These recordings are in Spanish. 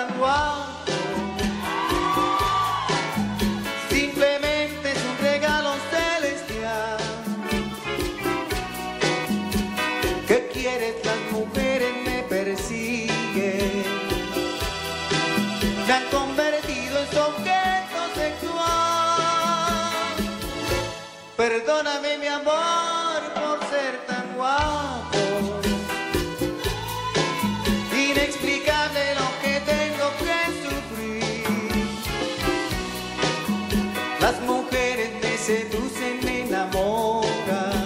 tan guapo. Simplemente es un regalo celestial. ¿Qué quieres? Las mujeres me persiguen, me han convertido en su objeto sexual. Perdóname, mi amor, por ser tan guapo. Inexplicable lo que tengo que sufrir. Las mujeres me seducen, me enamoran.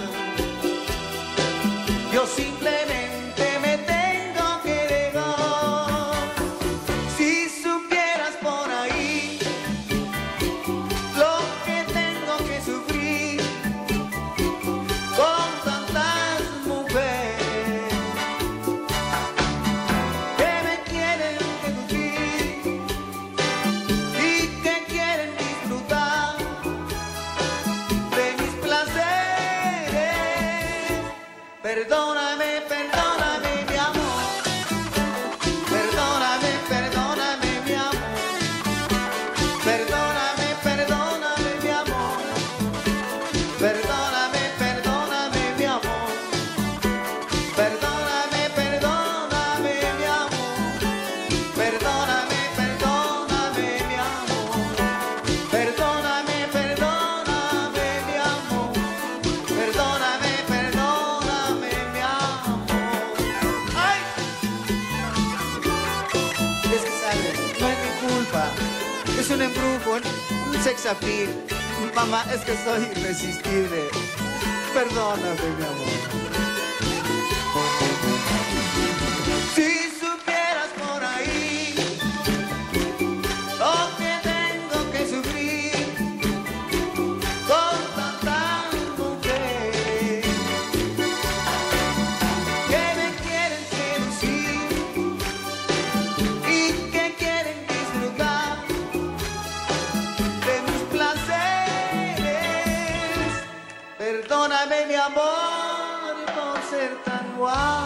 Yo simplemente me tengo que dejar. Si supieras por ahí lo que tengo que sufrir con tantas mujeres que me quieren seducir y que quieren disfrutar de mis placeres. Perdóname, perdóname, mi amor. Perdóname, perdóname, mi amor. Perdóname, perdóname, mi amor. Perdóname, perdóname, mi amor. Perdóname, perdóname, mi amor. Perdóname, perdóname, mi amor. Perdóname, perdóname, mi amor. Perdóname, perdóname, mi amor. ¡Ay! Es que sabe, no es mi culpa. Es un embrujo, un sex appeal. Mamá, es que soy irresistible. Perdóname, mi amor. Si supieras por ahí lo que tengo que sufrir con tantas mujeres que me quieren seducir y que quieren disfrutar de mis placeres. Perdóname, mi amor, por ser tan guapo.